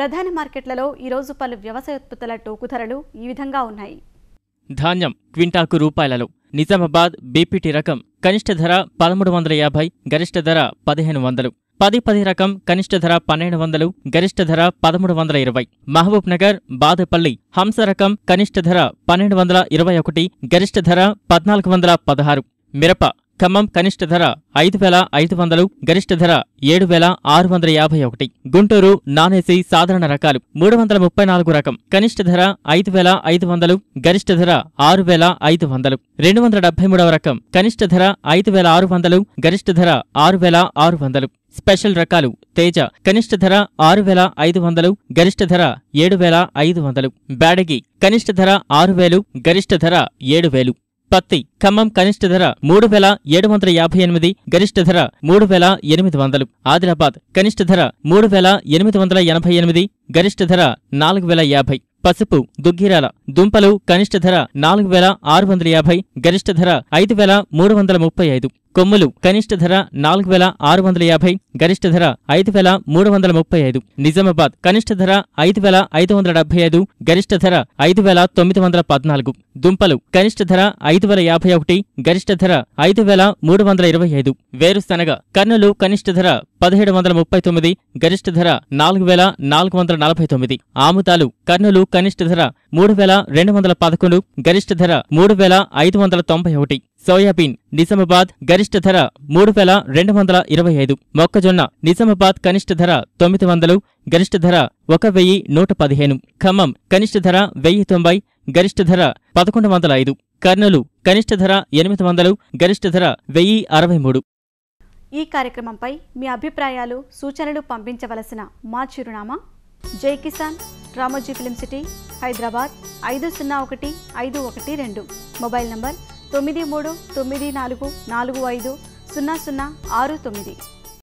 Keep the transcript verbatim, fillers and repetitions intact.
ప్రధాన మార్కెట్లలో ఈ రోజు పలు వ్యవసాయ ఉత్పత్తుల టోకు ధరలు ఈ విధంగా ఉన్నాయి. ధాన్యం క్వింటాకు రూపాయలలో. నిజామాబాద్ బీపీటీ రకం కనిష్ట ధర పదమూడు వందల యాభై, గరిష్ట ధర పదిహేను వందలు. పది పది రకం కనిష్ట ధర పన్నెండు వందలు, గరిష్ట ధర పదమూడు వందల ఇరవై. మహబూబ్ నగర్ బాదేపల్లి హంస రకం కనిష్ట ధర పన్నెండు వందల ఇరవై ఒకటి, గరిష్ట ధర పద్నాలుగు వందల పదహారు. మిరప ఖమ్మం కనిష్ట ధర ఐదు వేల ఐదు వందలు, గరిష్ట ధర ఏడు వేల ఆరు వందల యాభై ఒకటి. గుంటూరు నానేసి సాధారణ రకాలు మూడు వందల ముప్పై నాలుగు రకం కనిష్ట ధర ఐదు వేల ఐదు వందలు, గరిష్ట ధర ఆరు వేల ఐదు వందలు. రెండు వందల డెబ్బై మూడవ రకం కనిష్ట ధర ఐదు వేల ఆరు వందలు, గరిష్ట ధర ఆరు వేల ఆరు వందలు. స్పెషల్ రకాలు తేజ కనిష్ట ధర ఆరు వేల ఐదు వందలు, గరిష్ట ధర ఏడు వేల ఐదు వందలు. బ్యాడగి కనిష్ట ధర ఆరు వేలు, గరిష్ట ధర ఏడు వేలు. పత్తి ఖమ్మం కనిష్ట ధర మూడు వేల ఏడు వందల యాభై ఎనిమిది, గరిష్ట ధర మూడు వేల ఎనిమిది వందలు. ఆదిలాబాద్ కనిష్ట ధర మూడు వేల ఎనిమిది వందల ఎనభై ఎనిమిది, గరిష్ట ధర నాలుగు వేల యాభై. పసుపు దుగ్గిరాల దుంపలు కనిష్ట ధర నాలుగు వేల ఆరు వందల యాభై, గరిష్ట ధర ఐదు వేల మూడు వందల ముప్పై ఐదు. కొమ్ములు కనిష్ట ధర నాలుగు వేల ఆరు వందల యాభై, గరిష్ట ధర ఐదు వేల మూడు వందల ముప్పై ఐదు. నిజామాబాద్ కనిష్ట ధర ఐదు వేల ఐదు వందల డెబ్బై ఐదు, గరిష్ట ధర ఐదు వేల తొమ్మిది వందల పద్నాలుగు. దుంపలు కనిష్ట ధర ఐదు వేల యాభై ఒకటి, గరిష్ట ధర ఐదు వేల మూడు వందల ఇరవై ఐదు. వేరుశనగ కర్నూలు కనిష్ట ధర పదిహేడు వందల ముప్పై తొమ్మిది, గరిష్ట ధర నాలుగు వేల నాలుగు వందల నలభై తొమ్మిది. ఆముదాలు కర్నూలు కనిష్ట ధర మూడు వేల రెండు వందల పదకొండు, గరిష్ట ధర మూడు వేల ఐదు వందల తొంభై ఒకటి. సోయాబీన్ నిజామాబాద్ గరిష్ట ధర మూడు వేల రెండు వందల ఇరవై ఐదు. మొక్కజొన్న నిజామాబాద్ కనిష్ట ధర తొమ్మిది వందలు, గరిష్ట ధర ఒక వెయ్యి నూట పదిహేను. ఖమ్మం కనిష్ట ధర వెయ్యి తొంభై, గరిష్ట ధర పదకొండు వందల ఐదు. కర్నూలు కనిష్ట ధర ఎనిమిది వందలు, గరిష్ట ధర వెయ్యి అరవై మూడు. ఈ కార్యక్రమంపై మీ అభిప్రాయాలు సూచనలు పంపించవలసిన మా చిరునామా జై కిసాన్, రామోజీ ఫిలిం సిటీ, హైదరాబాద్ ఐదు సున్నా ఒకటి ఐదు ఒకటి రెండు. మొబైల్ నంబర్ తొమ్మిది మూడు తొమ్మిది నాలుగు నాలుగు ఐదు సున్నా సున్నా ఆరు తొమ్మిది.